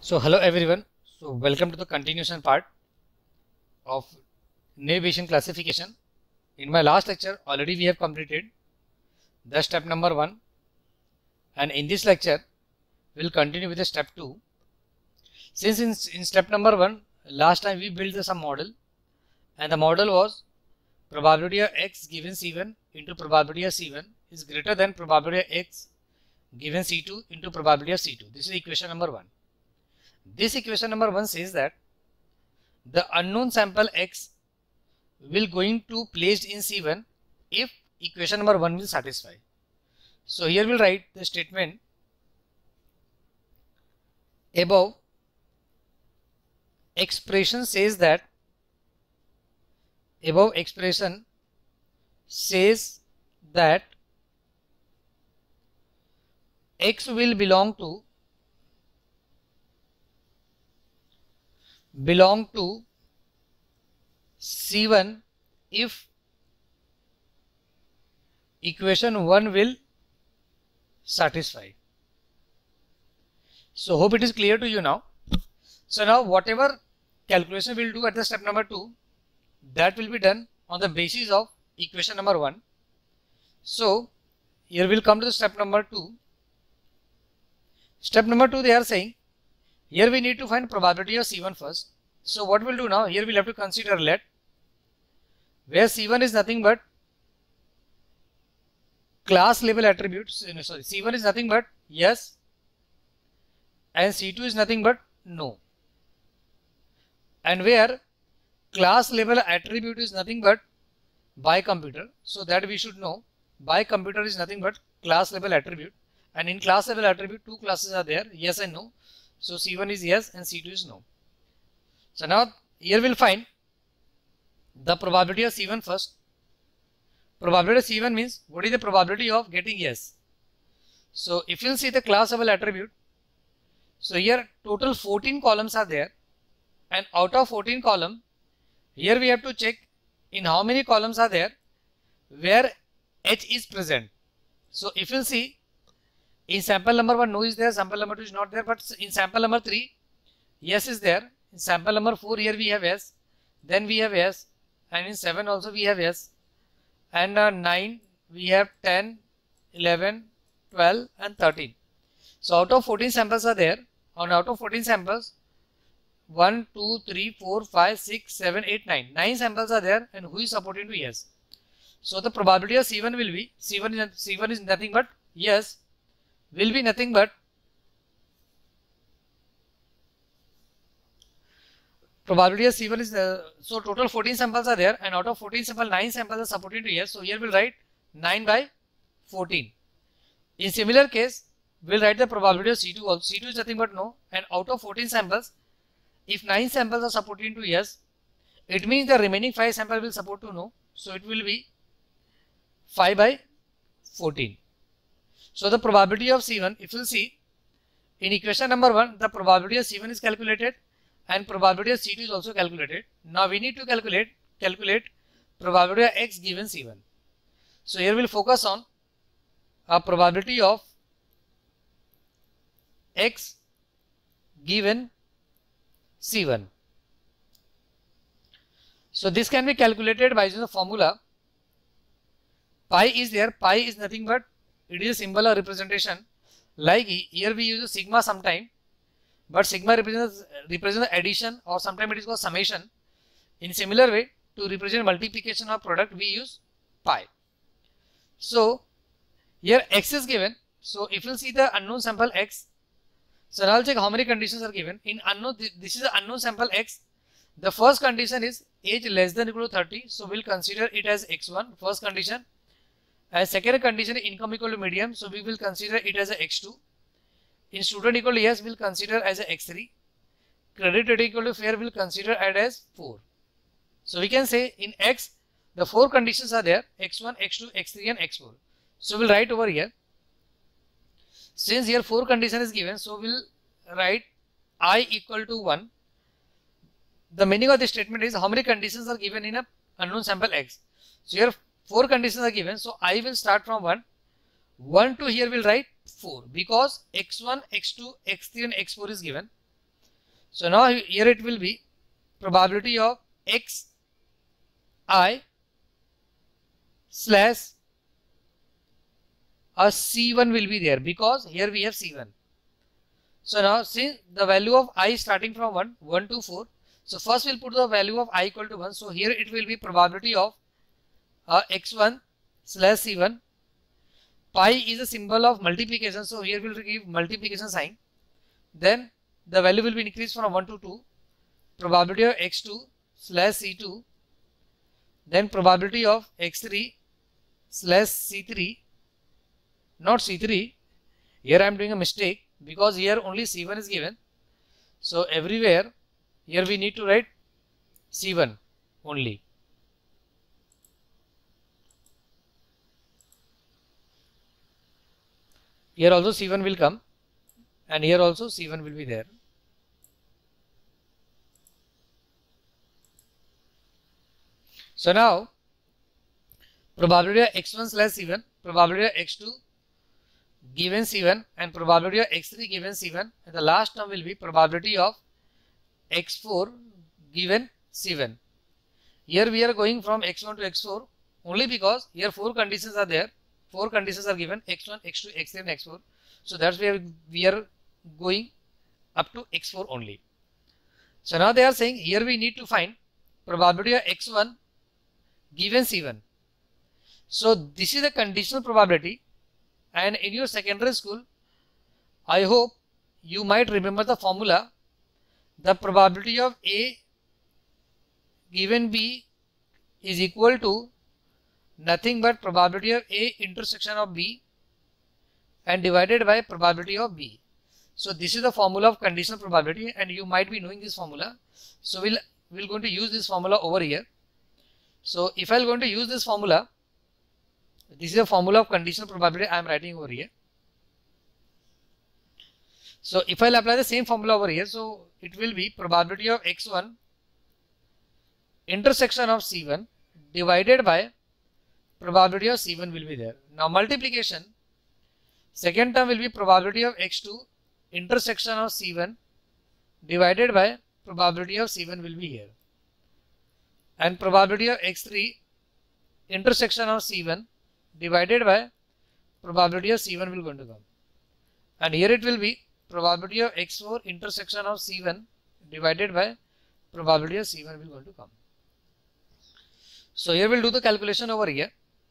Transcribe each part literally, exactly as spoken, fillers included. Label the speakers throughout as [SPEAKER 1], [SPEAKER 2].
[SPEAKER 1] So hello everyone. So welcome to the continuation part of Bayesian classification. In my last lecture already we have completed the step number one, and in this lecture we will continue with the step two. Since in, in step number one last time we built some model, and the model was probability of x given C one into probability of C one is greater than probability of x given C two into probability of C two. This is equation number one. This equation number one says that the unknown sample x will going to placed in C one if equation number one will satisfy. So here we'll write the statement above expression says that above expression says that x will belong to belong to C one if equation one will satisfy. So hope it is clear to you now. So now whatever calculation we will do at the step number two, that will be done on the basis of equation number one. So here we will come to the step number two. Step number two, they are saying here we need to find probability of C one first. So what we'll do now, here we'll have to consider let, where C one is nothing but class level attributes, sorry, C one is nothing but yes and C two is nothing but no. And where class level attribute is nothing but by computer, so that we should know by computer is nothing but class level attribute, and in class level attribute two classes are there, yes and no. So C one is yes and C two is no. So now here we'll find the probability of C one first. Probability of C one means what is the probability of getting yes. So if you'll see the class level attribute, so here total fourteen columns are there, and out of fourteen column, here we have to check in how many columns are there where H is present. So if you'll see, in sample number one no is there, sample number two is not there, but in sample number three yes is there, in sample number four here we have yes, then we have yes, and in seven also we have yes, and uh, nine we have ten, eleven, twelve and thirteen. So out of fourteen samples are there, and out of fourteen samples one, two, three, four, five, six, seven, eight, nine. nine samples are there, and who is supporting to yes. So the probability of C one will be, C one is, C one is nothing but yes, will be nothing but probability of C one is, uh, so total fourteen samples are there, and out of fourteen samples, nine samples are supporting to yes. So here we'll write nine by fourteen. In similar case, we'll write the probability of C two also. C two is nothing but no, and out of fourteen samples, if nine samples are supporting to yes, it means the remaining five samples will support to no. So it will be five by fourteen. So the probability of C one, if you see in equation number one, the probability of C one is calculated and probability of C two is also calculated. Now we need to calculate calculate probability of x given C one. So here we'll focus on a probability of x given C one. So this can be calculated by using the formula. Pi is there, pi is nothing but it is a symbol or representation. Like here we use a sigma sometime, but sigma represents represents the addition, or sometimes it is called summation. In similar way, to represent multiplication of product we use pi. So here x is given. So if you see the unknown sample x, so now I'll check how many conditions are given. In unknown, this is the unknown sample x. The first condition is age less than or equal to thirty. So we'll consider it as x one, first condition. And second condition is income equal to medium. So we will consider it as a x two. In student equal to yes, we'll consider as a x three. Credit rating equal to fair, we'll consider it as four. So we can say in x, the four conditions are there, x one, x two, x three and x four. So we'll write over here. Since here four condition is given, so we'll write I equal to one. The meaning of this statement is how many conditions are given in a unknown sample x. So here four conditions are given. So I will start from one. one to here will write four because x one, x two, x three and x four is given. So now here it will be probability of x I slash a C one will be there, because here we have C one. So now since the value of I starting from one, one to four, so first we'll put the value of I equal to one. So here it will be probability of uh, x one slash C one. Pi is a symbol of multiplication, so here we'll give multiplication sign. Then the value will be increased from one to two. Probability of x two slash C two. Then probability of x three slash C three. Not C three. Here I am doing a mistake, because here only C one is given. So everywhere here we need to write C one only. Here also C one will come, and here also C one will be there. So now probability of x one slash C one, probability of x two given C one, and probability of x three given C one, and the last term will be probability of x four given C one. Here we are going from x one to x four only because here four conditions are there. Four conditions are given: x one, x two, x three and x four. So that's where we are going up to x four only. So now they are saying here we need to find probability of x one given C one. So this is a conditional probability, and in your secondary school I hope you might remember the formula. The probability of A given B is equal to nothing but probability of A intersection of B and divided by probability of B. So this is the formula of conditional probability, and you might be knowing this formula. So we'll we're going to use this formula over here. So if I'm going to use this formula, this is a formula of conditional probability I am writing over here. So if I'll apply the same formula over here, so it will be probability of x one intersection of C one divided by probability of C one will be there. Now multiplication, second term will be probability of x two intersection of C one divided by probability of C one will be here, and probability of x three intersection of C one divided by probability of C one will going to come, and here it will be probability of x four intersection of C one divided by probability of C one will going to come. So here we'll do the calculation over here.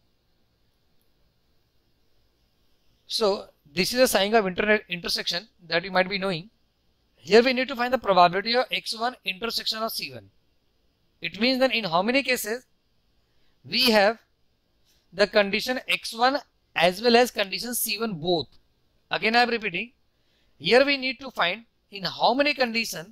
[SPEAKER 1] So this is a sign of inter intersection that you might be knowing. Here we need to find the probability of x one intersection of C one. It means that in how many cases we have the condition x one as well as condition C one both. Again I am repeating. Here we need to find in how many conditions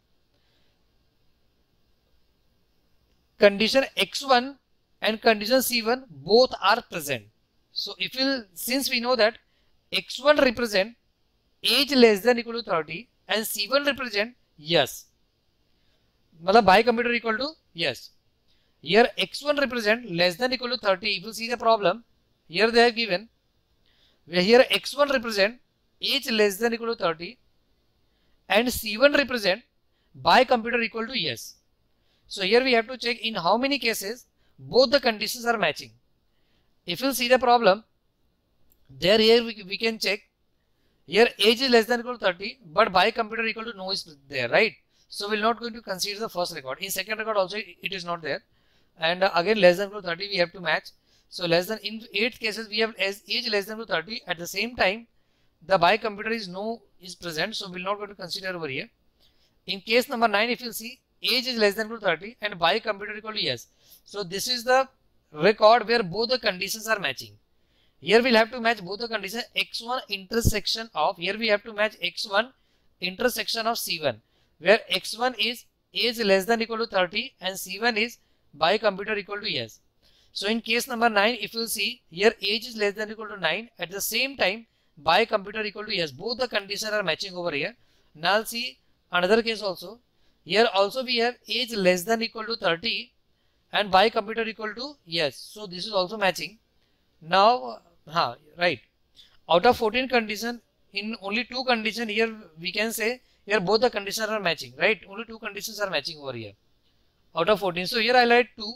[SPEAKER 1] condition x one and condition C one both are present. So if we since we know that x one represent age less than equal to thirty and C one represent yes, matlab by computer equal to yes. Here x one represent less than equal to thirty. If you see the problem, here they have given where here x one represent age less than equal to thirty and C one represent by computer equal to yes. So here we have to check in how many cases both the conditions are matching. If you see the problem, there here we, we can check here age is less than equal to thirty, but by computer equal to no is there, right? So we're not going to consider the first record. In second record also it is not there, and uh, again less than equal to thirty we have to match. So less than in eight cases we have as age less than equal to thirty. At the same time the by computer is no is present, so we're not going to consider over here. In case number nine, if you see age is less than equal to thirty and by computer equal to yes. So this is the record where both the conditions are matching. Here we'll have to match both the conditions x one intersection of, here we have to match x one intersection of C one, where x one is age less than equal to thirty and C one is by computer equal to yes. So in case number nine, if you see here age is less than equal to nine, at the same time by computer equal to yes, both the conditions are matching over here. Now see another case also. Here also we have age less than equal to thirty and by computer equal to yes. So this is also matching. Now, huh, right. Out of fourteen condition, in only two condition here we can say here both the conditions are matching, right? Only two conditions are matching over here out of fourteen. So here I'll write two.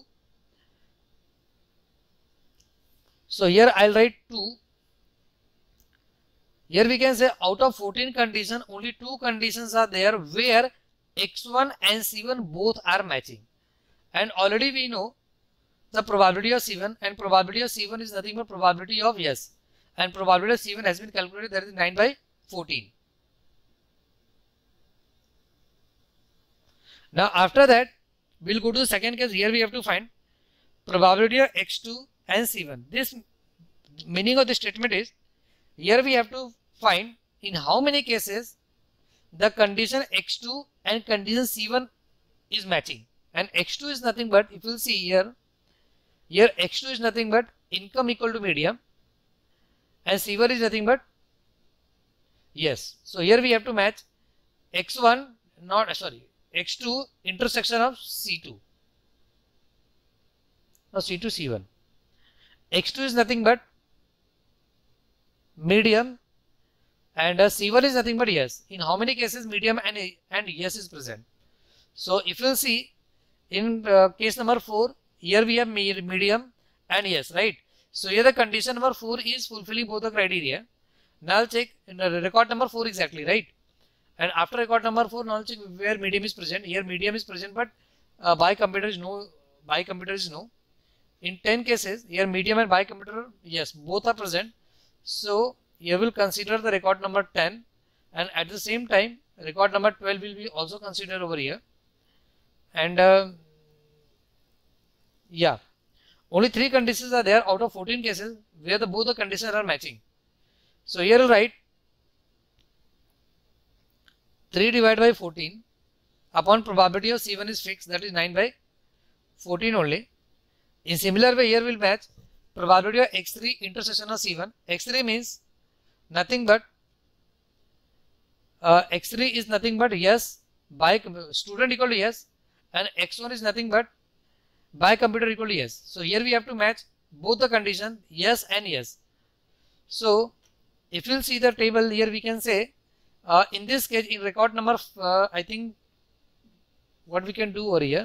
[SPEAKER 1] So here I'll write two. Here we can say out of fourteen conditions, only two conditions are there where x one and c one both are matching. And already we know the probability of c one, and probability of c one is nothing but probability of yes. And probability of c one has been calculated, that is nine by fourteen. Now after that, we'll go to the second case. Here we have to find probability of x two and c one. This meaning of the statement is, here we have to find in how many cases the condition x two and condition c one is matching. And x two is nothing but, if you see here, here x two is nothing but income equal to medium, and c one is nothing but yes. So here we have to match x one, not sorry, x two intersection of c two. No, c two, c one. x two is nothing but medium, and uh, c one is nothing but yes. In how many cases medium and and yes is present? So if you see in uh, case number four, here we have medium and yes, right? So here the condition number four is fulfilling both the criteria. Now I'll check in the record number four exactly, right? And after record number four, now I'll check where medium is present. Here medium is present, but uh, by computer is no. By computer is no. In ten cases, here medium and by computer, yes, both are present. So you will consider the record number ten, and at the same time record number twelve will be also considered over here. And uh, yeah, only three conditions are there out of fourteen cases where the both the conditions are matching. So here I'll write three divided by fourteen upon probability of c one is fixed, that is nine by fourteen only. In similar way, here we'll match probability of x three intersection of c one. x three means nothing but uh, x three is nothing but yes by student equal to yes, and x one is nothing but by computer equal to yes. So here we have to match both the condition yes and yes. So if you'll see the table here, we can say uh, in this case in record number uh, I think what we can do over here,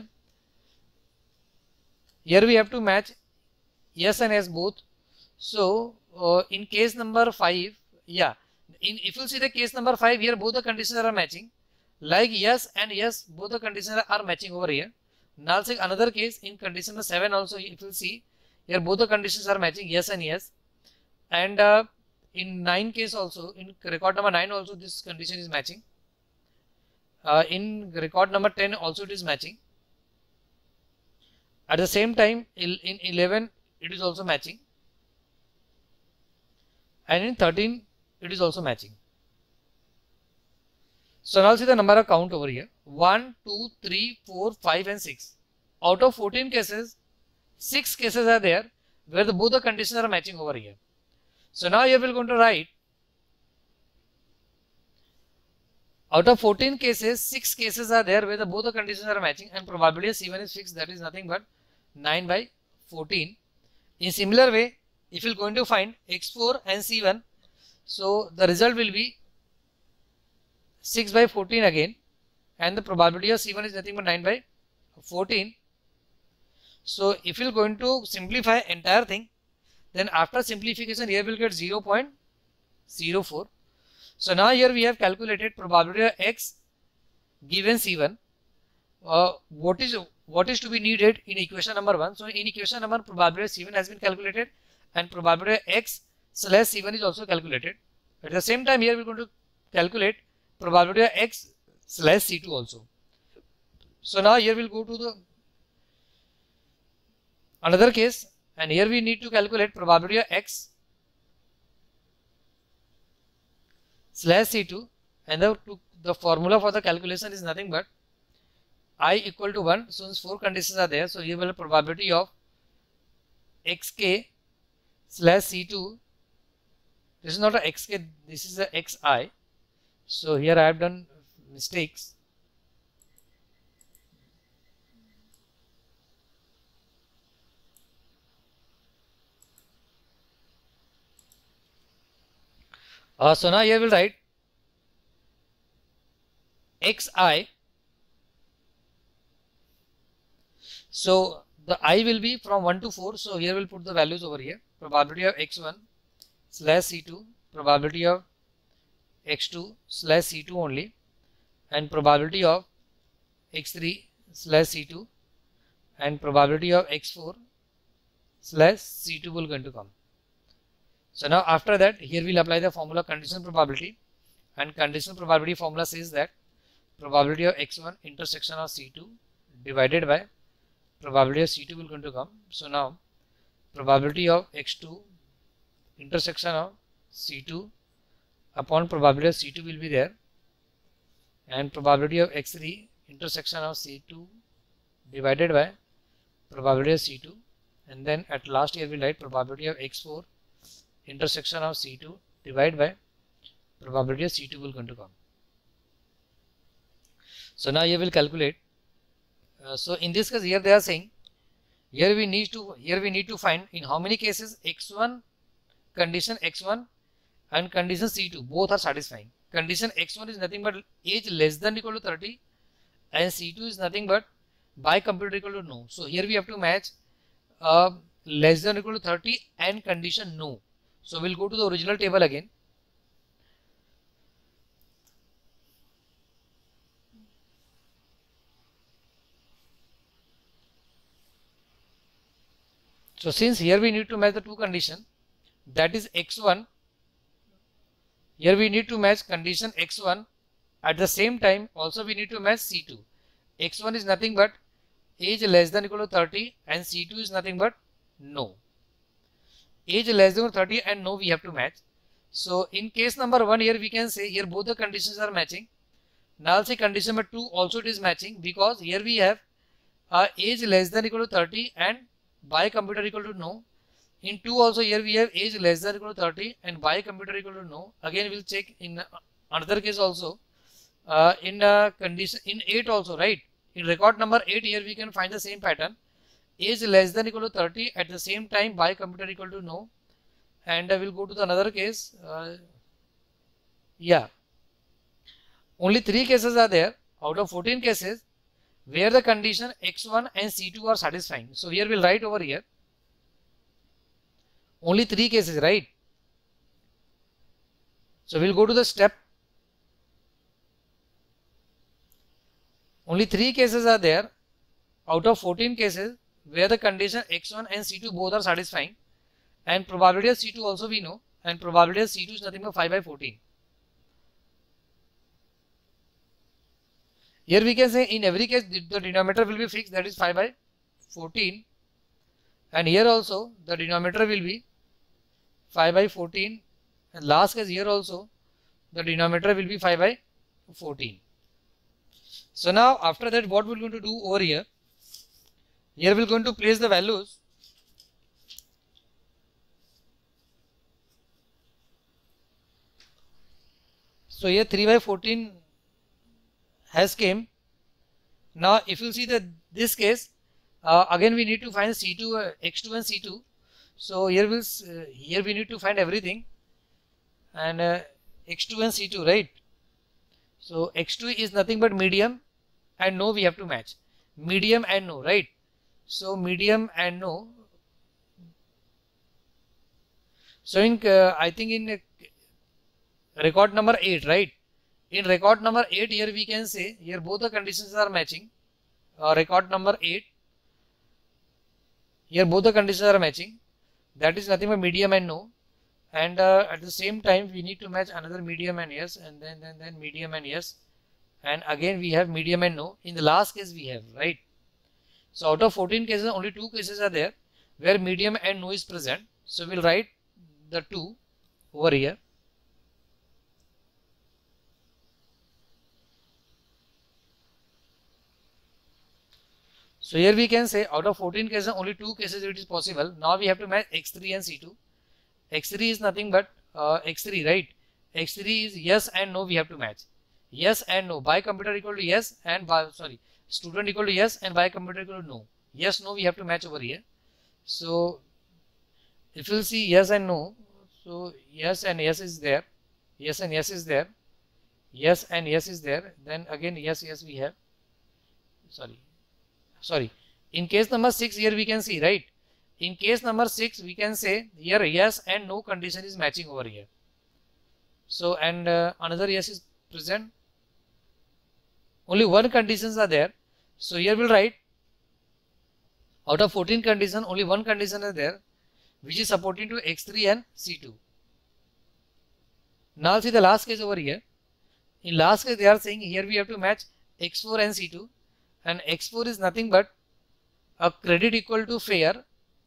[SPEAKER 1] here we have to match yes and yes both. So uh, in case number five, yeah, in if you see the case number five, here both the conditions are matching, like yes and yes, both the conditions are matching over here. Now I'll say another case in condition number seven also, if you see here both the conditions are matching, yes and yes. And uh, in nine case also, in record number nine also this condition is matching. Uh, in record number ten also it is matching. At the same time in eleven it is also matching, and in thirteen it is also matching. So now see the number of count over here, one, two, three, four, five and six. Out of fourteen cases, six cases are there where the both the conditions are matching over here. So now here we are going to write out of fourteen cases, six cases are there where the both the conditions are matching, and probability of c one is fixed, that is nothing but nine by fourteen. In similar way, if you are going to find x four and c one, so the result will be six by fourteen again, and the probability of c one is nothing but nine by fourteen. So if you are going to simplify entire thing, then after simplification here we will get zero point zero four. So now here we have calculated probability of x given c one. Uh, what is what is to be needed in equation number one? So in equation number, probability of c one has been calculated, and probability of x slash c one is also calculated. At the same time, here we are going to calculate probability of x slash c two also. So now here we will go to the another case, and here we need to calculate probability of x slash c two, and the, to, the formula for the calculation is nothing but I equal to one. So since four conditions are there, so here will have probability of xk slash c two. This is not a xk, this is a xi. So here I have done mistakes. Uh, so now here we'll write xi. So the I will be from one to four. So here we'll put the values over here. Probability of x one slash c two, probability of x two slash c two only, and probability of x three slash c two, and probability of x four slash c two will going to come. So now after that, here we'll apply the formula conditional probability, and conditional probability formula says that probability of x one intersection of c two divided by probability of c two will going to come. So now probability of x two intersection of c two upon probability of c two will be there, and probability of x three intersection of c two divided by probability of c two, and then at last here we write probability of x four intersection of c two divided by probability of c two will going to come. So now you will calculate. Uh, so in this case here they are saying here we need to here we need to find in how many cases x one condition x one and condition c two both are satisfying. Condition x one is nothing but age less than equal to thirty, and c two is nothing but by computer equal to no. So here we have to match uh, less than equal to thirty and condition no. So we'll go to the original table again. So since here we need to match the two conditions, that is x one, here we need to match condition x one, at the same time also we need to match c two. x one is nothing but age less than equal to thirty, and c two is nothing but no. Age less than thirty and no we have to match. So in case number one, here we can say here both the conditions are matching. Now I'll say condition number two also it is matching, because here we have uh, age less than equal to thirty and by computer equal to no. In two also here we have age less than equal to thirty and by computer equal to no. Again we'll check in another case also. Uh, in uh, condition in eight also, right? In record number eight here we can find the same pattern. Age less than equal to thirty, at the same time by computer equal to no. And uh, we'll go to the another case. Uh, yeah. Only three cases are there out of fourteen cases where the condition x one and c two are satisfying. So here we'll write over here. Only three cases, right? So we'll go to the step. Only three cases are there out of fourteen cases where the condition x one and c two both are satisfying, and probability of c two also we know, and probability of c two is nothing but five by fourteen. Here we can say in every case the denominator will be fixed, that is five by fourteen, and here also the denominator will be five by fourteen, and last case here also the denominator will be five by fourteen. So now after that what we're going to do over here, here we're going to place the values. So here three by fourteen has came. Now if you see that this case, uh, again we need to find c two, uh, x two and c two. So here we'll, uh, here we need to find everything, and uh, x two and c two, right? So x two is nothing but medium and no we have to match. Medium and no, right? So medium and no. So in uh, I think in uh, record number eight, right? In record number eight here we can say here both the conditions are matching. Uh, record number eight, here both the conditions are matching. That is nothing but medium and no. And uh, at the same time we need to match another medium and yes, and then then then medium and yes, and again we have medium and no. In the last case we have, right? So out of fourteen cases only two cases are there where medium and no is present. So we'll write the two over here. So here we can say out of fourteen cases only two cases it is possible. Now we have to match x three and c two. x three is nothing but uh, x three, right? x three is yes and no we have to match. Yes and no, by computer equal to yes, and by sorry student equal to yes, and by computer equal to no. Yes, no we have to match over here. So if you see yes and no, so yes and yes is there, yes and yes is there, yes and yes is there, then again yes yes we have, sorry sorry in case number six here we can see, right, in case number six we can say here yes and no condition is matching over here. So and uh, another yes is present, only one conditions are there. So here we'll write out of fourteen condition only one condition is there which is supporting to x three and c two. Now see the last case over here. In last case they are saying here we have to match x four and c two, and x four is nothing but a credit equal to fair,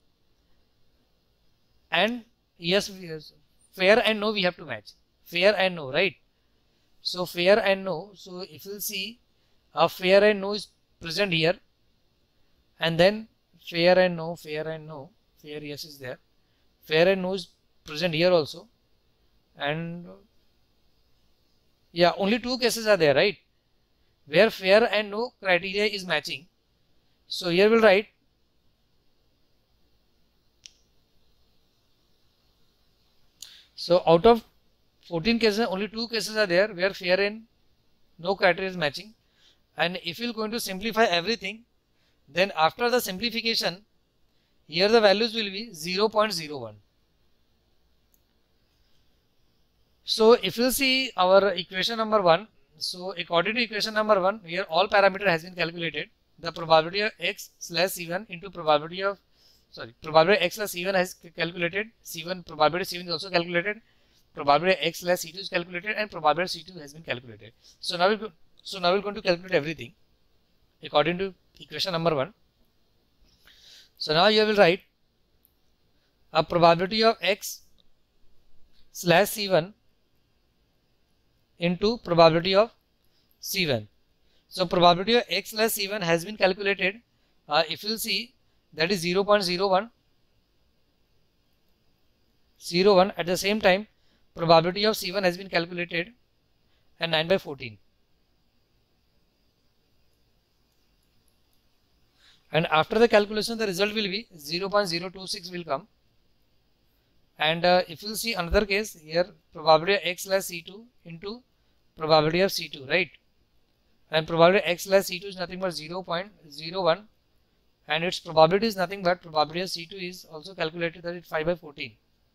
[SPEAKER 1] and yes, yes fair and no we have to match, fair and no, right. So fair and no, so if you see a fair and no is present here, and then fair and no, fair and no, fair yes is there, fair and no is present here also, and yeah, only two cases are there, right, where fair and no criteria is matching. So here we'll write so out of fourteen cases only two cases are there where fair and no criteria is matching. And if you're going to simplify everything, then after the simplification here the values will be zero point zero one. So if you see our equation number one, so according to equation number one, here all parameter has been calculated. The probability of x slash c one into probability of sorry probability x slash c one has calculated, c one probability c one is also calculated, probability x slash c two is calculated, and probability c two has been calculated. So now we'll so now we're going to calculate everything according to equation number one. So now you will write a probability of x slash c one into probability of c one. So probability of x slash c one has been calculated. Uh, if you see that is zero point zero one zero one. At the same time probability of c one has been calculated and nine by fourteen. And after the calculation the result will be zero point zero two six will come. And uh, if you see another case here, probability of x slash c two into probability of c two, right, and probability of x slash c two is nothing but zero point zero one, and its probability is nothing but probability of c two is also calculated, that is five by fourteen.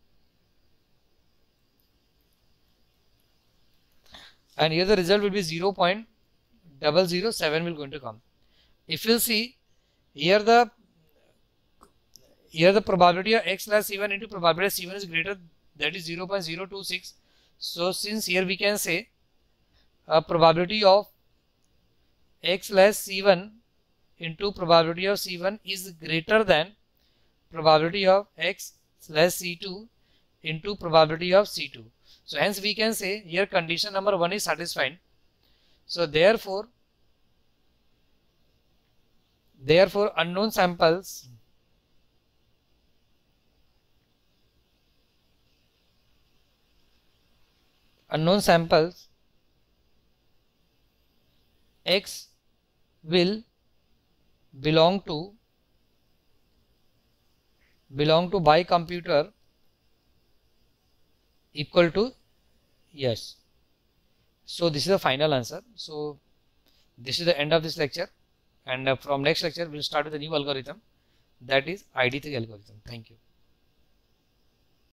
[SPEAKER 1] And here the result will be zero point zero zero seven will going to come. If you see here the here the probability of x slash c one into probability of c one is greater, that is zero point zero two six. So since here we can say a probability of x slash c one into probability of c one is greater than probability of x slash c two into probability of c two. So hence we can say here condition number one is satisfied. So therefore therefore unknown samples unknown samples x will belong to belong to by computer equal to yes. So this is the final answer. So this is the end of this lecture, and uh, from next lecture we'll start with a new algorithm, that is I D three algorithm. Thank you.